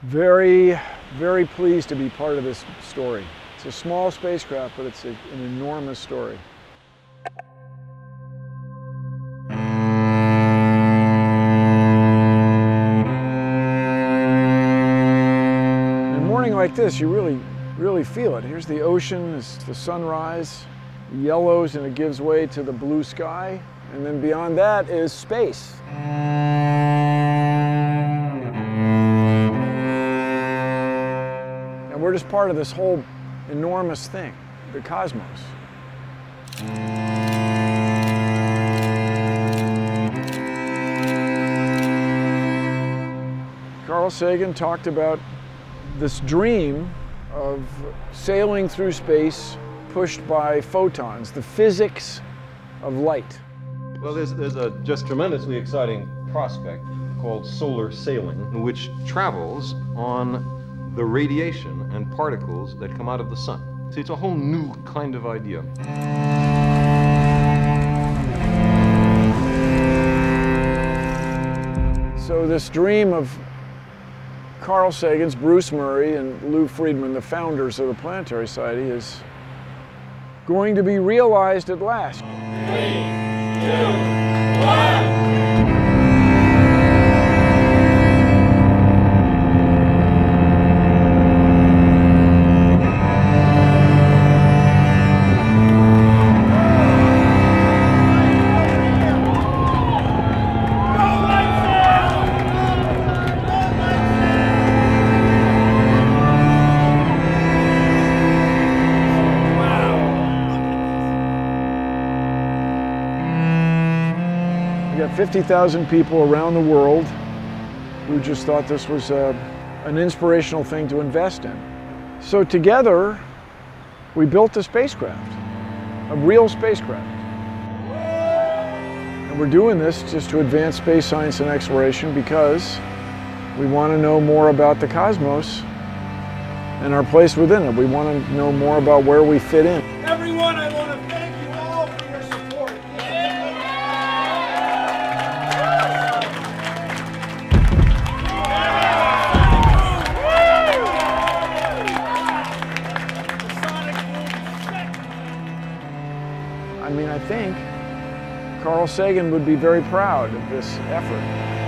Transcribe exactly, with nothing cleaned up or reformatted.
Very, very pleased to be part of this story. It's a small spacecraft, but it's a, an enormous story. In a morning like this, you really, really feel it. Here's the ocean, it's the sunrise, it yellows and it gives way to the blue sky, and then beyond that is space. And we're just part of this whole enormous thing, the cosmos. Carl Sagan talked about this dream of sailing through space pushed by photons, the physics of light. Well, there's, there's a just tremendously exciting prospect called solar sailing, which travels on the radiation and particles that come out of the sun. See, it's a whole new kind of idea. So this dream of Carl Sagan's, Bruce Murray, and Lou Friedman, the founders of the Planetary Society, is going to be realized at last. Three, two, one. We got fifty thousand people around the world who just thought this was a, an inspirational thing to invest in. So together, we built a spacecraft, a real spacecraft. And we're doing this just to advance space science and exploration because we want to know more about the cosmos and our place within it. We want to know more about where we fit in. Everyone, I want to thank you all for your support. I mean, I think Carl Sagan would be very proud of this effort.